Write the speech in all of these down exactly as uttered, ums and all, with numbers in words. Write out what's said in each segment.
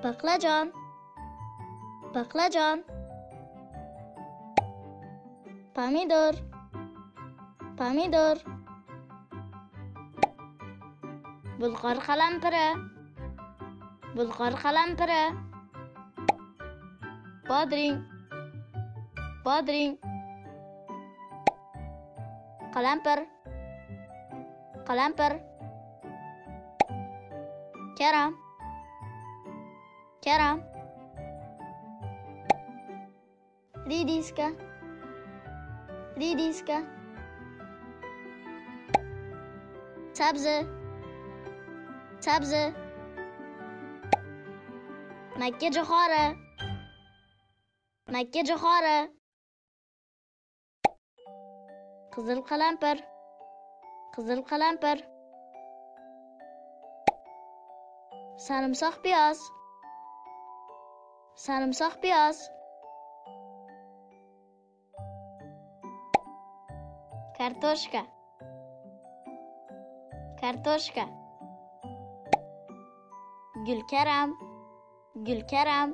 baqlajon, baqlajon, pomidor, pomidor, bulg'or qalampiri, bulg'or qalampiri, bodring, bodring, qalampir, qalampir, karam, karam, ridiska, ridiska, sabzi, sabzi, makka jo'xori, makka jo'xori, qizil qalampir, qizil qalampir, sarimsoq piyoz, sarimsoq piyoz, kartoshka, kartoshka, gulkaram, gulkaram,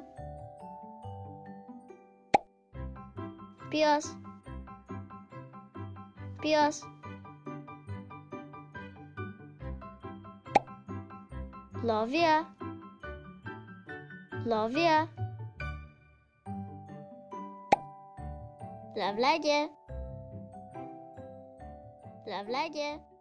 piyoz, piyoz, loviya, loviya, lavlagi, lavlagi.